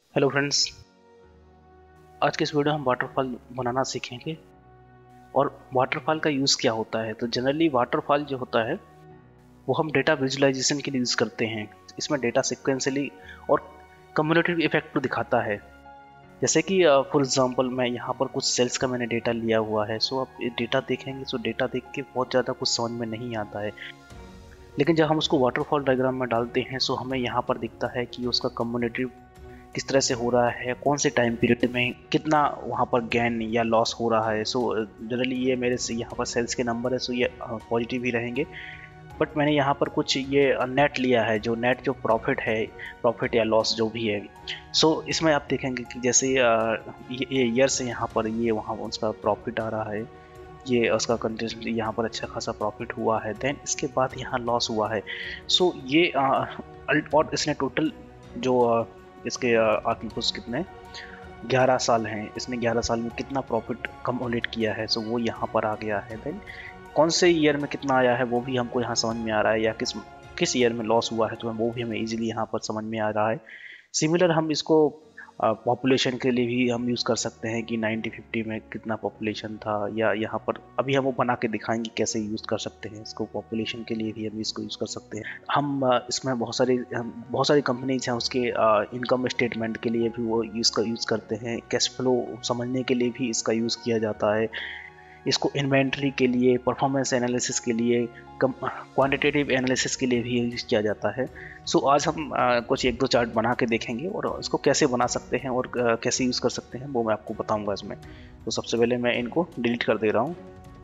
Hello friends, आज के इस वीडियो हम वाटरफॉल बनाना सीखेंगे और वाटरफॉल का यूज़ क्या होता है। तो जनरली वाटरफॉल जो होता है वो हम डेटा विजुअलाइजेशन के लिए यूज़ करते हैं। इसमें डेटा सिक्वेंसली और कम्युलेटिव इफेक्ट को दिखाता है। जैसे कि फॉर एग्जांपल मैं यहाँ पर कुछ सेल्स का मैंने डेटा लिया हुआ है। सो आप डेटा देखेंगे, सो डेटा देख के बहुत ज़्यादा कुछ समझ में नहीं आता है, लेकिन जब हम उसको वाटरफॉल डायग्राम में डालते हैं सो हमें यहाँ पर दिखता है कि उसका कम्युलेटिव किस तरह से हो रहा है, कौन से टाइम पीरियड में कितना वहाँ पर गेन या लॉस हो रहा है। सो जनरली ये मेरे से यहाँ पर सेल्स के नंबर है, सो ये पॉजिटिव ही रहेंगे। बट मैंने यहाँ पर कुछ ये नेट लिया है, जो नेट जो प्रॉफिट है, प्रॉफिट या लॉस जो भी है। सो इसमें आप देखेंगे कि जैसे ये ईयर से यहाँ पर ये वहाँ उसका प्रॉफिट आ रहा है, ये उसका कंटेंट यहाँ पर अच्छा खासा प्रॉफिट हुआ है, देन इसके बाद यहाँ लॉस हुआ है। सो ये और इसने टोटल जो इसके आगे कुछ कितने 11 साल हैं, इसने 11 साल में कितना प्रॉफिट कम्युलेट किया है, सो वो यहाँ पर आ गया है। देन कौन से ईयर में कितना आया है वो भी हमको यहाँ समझ में आ रहा है, या किस ईयर में लॉस हुआ है तो वो भी हमें इजीली यहाँ पर समझ में आ रहा है। सिमिलर हम इसको पॉपुलेशन के लिए भी हम यूज़ कर सकते हैं कि 1950 में कितना पॉपुलेशन था, या यहाँ पर अभी हम वो बना के दिखाएंगे कैसे यूज़ कर सकते हैं इसको। पॉपुलेशन के लिए भी हम इसको यूज़ कर सकते हैं। हम इसमें बहुत सारी कंपनीज हैं, उसके इनकम स्टेटमेंट के लिए भी वो यूज़ करते हैं। कैश फ्लो समझने के लिए भी इसका यूज़ किया जाता है। इसको इन्वेंट्री के लिए, परफॉर्मेंस एनालिसिस के लिए, क्वांटिटेटिव एनालिसिस के लिए भी यूज़ किया जाता है। सो आज हम कुछ एक दो चार्ट बना के देखेंगे और इसको कैसे बना सकते हैं और कैसे यूज़ कर सकते हैं वो मैं आपको बताऊंगा इसमें। तो सबसे पहले मैं इनको डिलीट कर दे रहा हूँ।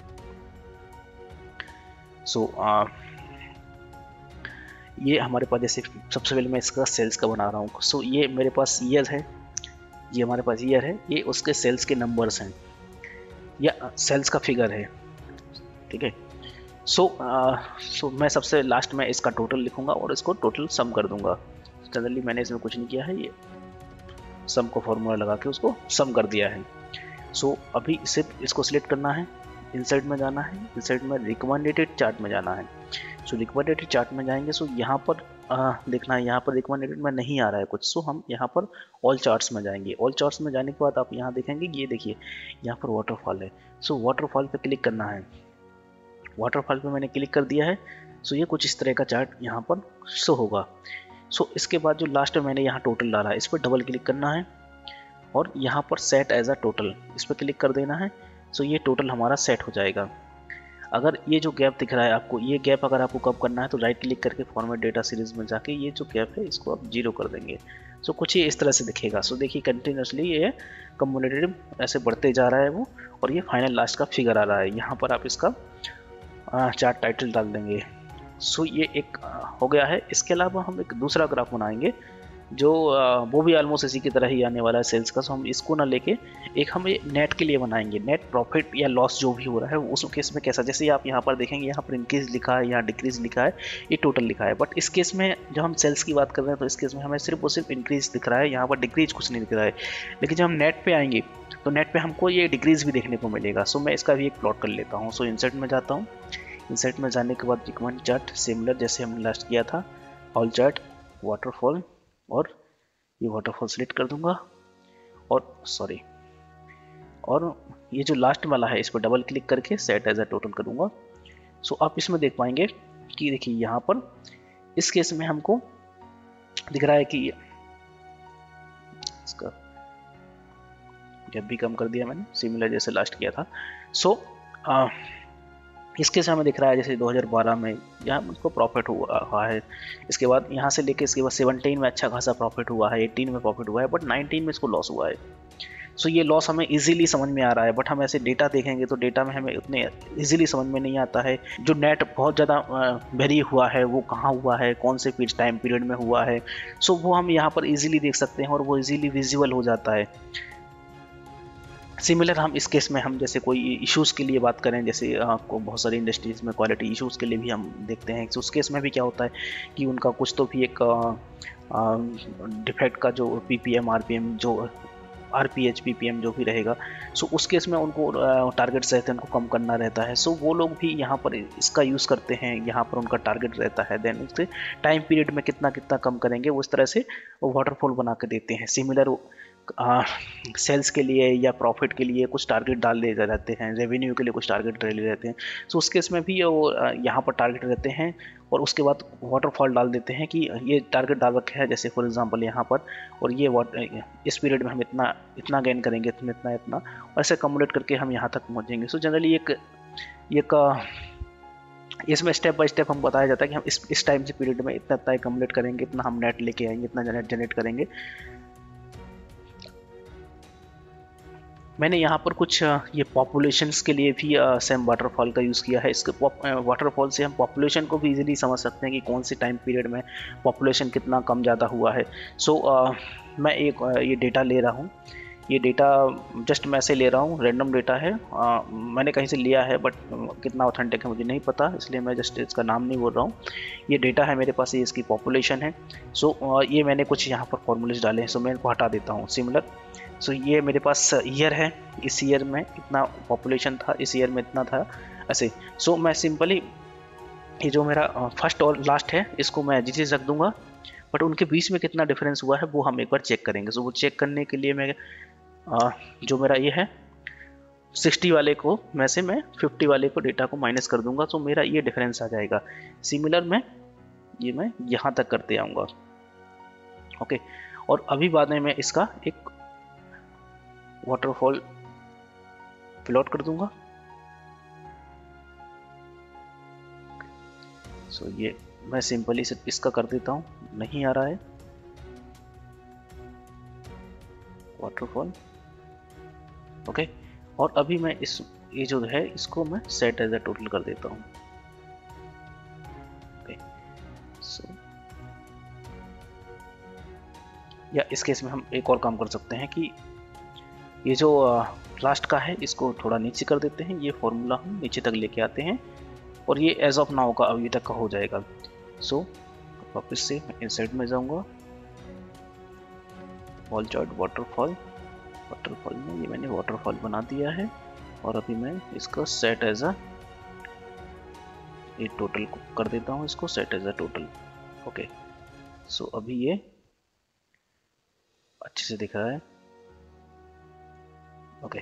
सो ये हमारे पास, जैसे सबसे पहले मैं इसका सेल्स का बना रहा हूँ। सो ये मेरे पास ईयर है, ये हमारे पास ईयर है, ये उसके सेल्स के नंबर्स हैं या सेल्स का फिगर है, ठीक है। सो मैं सबसे लास्ट में इसका टोटल लिखूंगा और इसको टोटल सम कर दूंगा। जनरली मैंने इसमें कुछ नहीं किया है, ये सम को फॉर्मूला लगा के उसको सम कर दिया है। सो अभी सिर्फ इसको सिलेक्ट करना है, इंसर्ट में जाना है, इंसर्ट में रिकमेंडेड चार्ट में जाना है। सो रिकमेंडेड चार्ट में जाएंगे, सो यहाँ पर देखना है, यहाँ पर रिकमेंडेड में नहीं आ रहा है कुछ। सो हम यहाँ पर ऑल चार्ट्स में जाएंगे। ऑल चार्ट्स में जाने के बाद आप यहाँ देखेंगे, ये देखिए यहाँ पर वाटरफॉल है। सो वाटरफॉल पे क्लिक करना है। वाटरफॉल पे मैंने क्लिक कर दिया है। सो ये कुछ इस तरह का चार्ट यहाँ पर शो होगा। सो इसके बाद जो लास्ट में मैंने यहाँ टोटल डाला है, इस पर डबल क्लिक करना है और यहाँ पर सेट एज अ टोटल इस पर क्लिक कर देना है। सो ये टोटल हमारा सेट हो जाएगा। अगर ये जो गैप दिख रहा है आपको, ये गैप अगर आपको कम करना है तो राइट क्लिक करके फॉर्मेट डेटा सीरीज में जाके ये जो गैप है इसको आप 0 कर देंगे। सो कुछ ये इस तरह से दिखेगा। सो देखिए कंटिन्यूसली ये कम्युलेटिव ऐसे बढ़ते जा रहा है वो, और ये फाइनल लास्ट का फिगर आ रहा है। यहाँ पर आप इसका चार्ट टाइटल डाल देंगे। सो ये एक हो गया है। इसके अलावा हम एक दूसरा ग्राफ बनाएंगे जो वो भी ऑलमोस्ट इसी की तरह ही आने वाला है सेल्स का। सो हम इसको ना लेके एक हम ये नेट के लिए बनाएंगे, नेट प्रॉफिट या लॉस जो भी हो रहा है उस केस में कैसा। जैसे आप यहाँ पर देखेंगे, यहाँ पर इंक्रीज लिखा है, यहाँ डिक्रीज लिखा है, ये टोटल लिखा है। बट इस केस में जब हम सेल्स की बात कर रहे हैं तो इस केस में हमें सिर्फ और सिर्फ इंक्रीज दिख रहा है, यहाँ पर डिक्रीज कुछ नहीं दिख रहा है। लेकिन जब हम नेट पे आएंगे तो नेट पे हमको ये डिक्रीज भी देखने को मिलेगा। सो मैं इसका भी एक प्लॉट कर लेता हूँ। सो इंसर्ट में जाता हूँ, इंसर्ट में जाने के बाद रिकमेंड चार्ट, सिमिलर जैसे हमने लास्ट किया था, ऑल चार्ट, वाटरफॉल, और ये वाटरफॉल सेलेक्ट कर दूंगा और ये जो लास्ट वाला है इस पर डबल क्लिक करके सेट एज अ टोटल करूंगा। सो आप इसमें देख पाएंगे कि देखिए यहाँ पर इस केस में हमको दिख रहा है कि इसका गैप भी कम कर दिया मैंने, सिमिलर जैसे लास्ट किया था। सो इसके से हमें दिख रहा है जैसे 2012 में यहाँ मुझको प्रॉफिट हुआ है। इसके बाद यहाँ से लेके इसके बाद 17 में अच्छा खासा प्रॉफिट हुआ है, 18 में प्रॉफिट हुआ है, बट 19 में इसको लॉस हुआ है। सो ये लॉस हमें इजीली समझ में आ रहा है, बट हम ऐसे डेटा देखेंगे तो डेटा में हमें उतने इजीली समझ में नहीं आता है। जो नेट बहुत ज़्यादा वेरी हुआ है वो कहाँ हुआ है, कौन से टाइम पीरियड में हुआ है, सो वो हम यहाँ पर इजीली देख सकते हैं और वो इजीली विजुअल हो जाता है। सिमिलर हम इस केस में हम जैसे कोई इश्यूज़ के लिए बात करें, जैसे आपको बहुत सारी इंडस्ट्रीज़ में क्वालिटी इश्यूज़ के लिए भी हम देखते हैं। तो उस केस में भी क्या होता है कि उनका कुछ तो भी एक डिफेक्ट का जो PPM RPM जो RPH PPM जो भी रहेगा। सो उस केस में उनको टारगेट्स रहते हैं, उनको कम करना रहता है। सो वो लोग भी यहाँ पर इसका यूज़ करते हैं, यहाँ पर उनका टारगेट रहता है, देन उससे टाइम पीरियड में कितना कितना कम करेंगे उस तरह से वाटरफॉल बना के देते हैं। सिमिलर सेल्स के लिए या प्रॉफिट के लिए कुछ टारगेट डाल दिए जाते हैं, रेवेन्यू के लिए कुछ टारगेट डाले रहते हैं। सो उस केस में भी वो यहाँ पर टारगेट रहते हैं और उसके बाद वाटरफॉल डाल देते हैं कि ये टारगेट डाल रखे हैं, जैसे फॉर एग्जांपल यहाँ पर, और ये इस पीरियड में हम इतना इतना गेन करेंगे, इतना इतना, और ऐसे कम्युलेट करके हम यहाँ तक पहुँचेंगे। सो जनरली एक इसमें स्टेप बाय स्टेप हम बताया जाता है कि हम इस टाइम से पीरियड में इतना इतना कम्युलेट करेंगे, इतना हम नेट लेके आएंगे, इतना जनरेट करेंगे। मैंने यहाँ पर कुछ ये पॉपुलेशंस के लिए भी सेम वाटरफॉल का यूज़ किया है। इसके वाटरफॉल से हम पॉपुलेशन को भी इजीली समझ सकते हैं कि कौन से टाइम पीरियड में पॉपुलेशन कितना कम ज़्यादा हुआ है। सो मैं एक ये डेटा ले रहा हूँ, ये डेटा जस्ट मैं ऐसे ले रहा हूँ, रैंडम डेटा है, मैंने कहीं से लिया है बट कितना ऑथेंटिक है मुझे नहीं पता, इसलिए मैं जस्ट इसका नाम नहीं बोल रहा हूँ। ये डेटा है मेरे पास, ये इसकी पॉपुलेशन है। सो ये मैंने कुछ यहाँ पर फॉर्मूलेज डाले हैं, सो मैं इनको हटा देता हूँ सिमिलर। सो ये मेरे पास ईयर है, इस ईयर में इतना पॉपुलेशन था, इस ईयर में इतना था, ऐसे। सो मैं सिंपली ये जो मेरा फर्स्ट और लास्ट है इसको मैं जिसे रख दूंगा, बट उनके बीच में कितना डिफरेंस हुआ है वो हम एक बार चेक करेंगे। सो वो चेक करने के लिए मैं जो मेरा ये है 60 वाले को में से मैं 50 वाले को डेटा को माइनस कर दूंगा, तो मेरा ये डिफरेंस आ जाएगा। सिमिलर मैं यहाँ तक करते आऊँगा, ओके। और अभी बाद में मैं इसका एक वाटरफॉल प्लॉट कर दूंगा। सो ये मैं सिंपली इसका कर देता हूँ, नहीं आ रहा है वाटरफॉल, ओके। और अभी मैं ये जो है इसको मैं सेट एज अ टोटल कर देता हूँ, ओके। सो या इस केस में हम एक और काम कर सकते हैं कि ये जो लास्ट का है इसको थोड़ा नीचे कर देते हैं, ये फॉर्मूला हम नीचे तक लेके आते हैं और ये एज ऑफ नाउ का अभी तक का हो जाएगा। सो वापस से मैं इंसर्ट में जाऊंगा, वॉल चार्ट वाटरफॉल में ये मैंने वाटरफॉल बना दिया है और अभी मैं इसको सेट एज अ ये टोटल को कर देता हूँ, इसको set as a total, okay. So अभी ये अच्छे से दिख रहा है, ओके।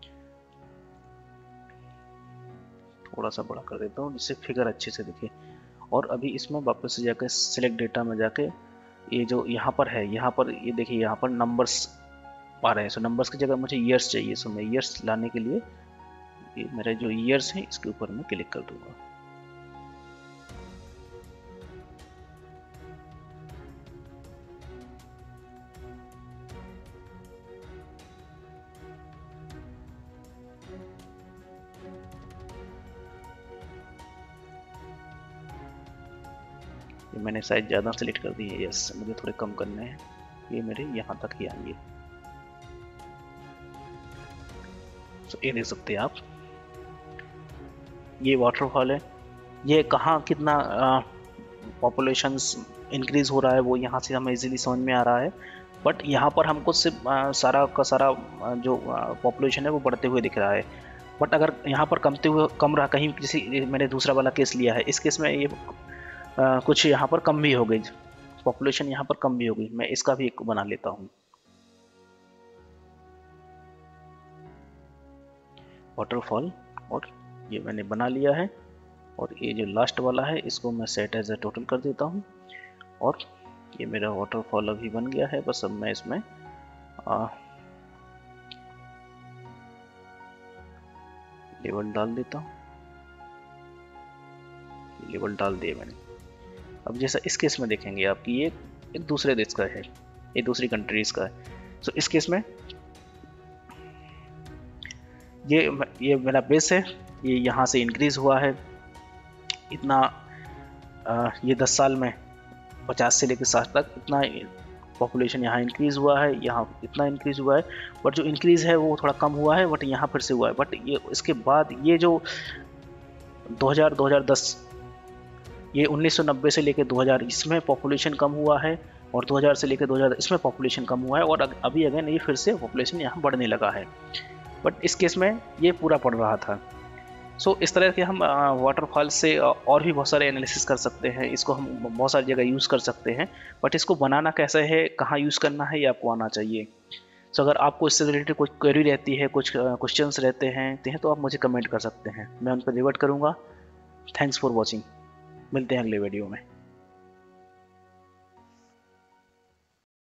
थोड़ा सा बड़ा कर देता हूँ जिससे फिगर अच्छे से दिखे। और अभी इसमें वापस से जाकर सिलेक्ट डेटा में जाके ये जो यहाँ पर है, यहाँ पर ये देखिए यहाँ पर नंबर्स आ रहे हैं। सो नंबर्स की जगह मुझे ईयर्स चाहिए, सो मैं ईयर्स लाने के लिए ये मेरे जो ईयर्स हैं इसके ऊपर मैं क्लिक कर दूंगा। ये मैंने साइज ज़्यादा सेलेक्ट कर दी है, यस, मुझे थोड़े कम करने हैं, ये मेरे यहाँ तक ही आएंगे। तो ये देख सकते हैं आप, ये वाटरफॉल है, ये कहाँ कितना पॉपुलेशंस इंक्रीज हो रहा है वो यहाँ से हमें इजीली समझ में आ रहा है। बट यहाँ पर हमको सिर्फ सारा का सारा जो पॉपुलेशन है वो बढ़ते हुए दिख रहा है। बट अगर यहाँ पर कम रहा कहीं, जैसे मैंने दूसरा वाला केस लिया है, इस केस में ये कुछ यहाँ पर कम भी हो गई, पॉपुलेशन यहाँ पर कम भी हो गई। मैं इसका भी एक बना लेता हूँ, वाटरफॉल, और ये मैंने बना लिया है। और ये जो लास्ट वाला है इसको मैं सेट एज अ टोटल कर देता हूँ और ये मेरा वाटरफॉल अभी बन गया है। बस अब मैं इसमें लेवल डाल देता हूँ, लेवल डाल दिए मैंने। अब जैसा इस केस में देखेंगे आप कि ये एक दूसरे देश का है, ये दूसरी कंट्रीज का है। सो इस केस में ये मेरा बेस है, ये यहाँ से इंक्रीज हुआ है इतना, ये 10 साल में 50 से लेकर 60 तक इतना पॉपुलेशन यहाँ इंक्रीज हुआ है, यहाँ इतना इंक्रीज हुआ है। बट जो इंक्रीज है वो थोड़ा कम हुआ है, बट यहाँ फिर से हुआ है। बट ये इसके बाद ये जो 2010 ये 1990 से लेकर 2000 इसमें पॉपुलेशन कम हुआ है, और 2000 से लेकर 2000 इसमें पॉपुलेशन कम हुआ है, और अभी अगेन ये फिर से पॉपुलेशन यहाँ बढ़ने लगा है। बट इस केस में ये पूरा पड़ रहा था। सो इस तरह के हम वाटरफॉल से और भी बहुत सारे एनालिसिस कर सकते हैं, इसको हम बहुत सारी जगह यूज़ कर सकते हैं। बट इसको बनाना कैसे है, कहाँ यूज़ करना है, ये आपको आना चाहिए। सो अगर आपको इससे रिलेटेड कुछ क्वेरी रहती है, कुछ क्वेश्चंस रहते हैं तो आप मुझे कमेंट कर सकते हैं, मैं उन पर रिवर्ट करूँगा। थैंक्स फॉर वॉचिंग, मिलते हैं अगले वीडियो में।